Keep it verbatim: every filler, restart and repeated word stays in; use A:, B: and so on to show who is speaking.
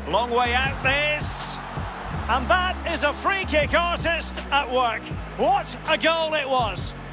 A: Long way out this. And that is a free kick artist at work. What a goal it was.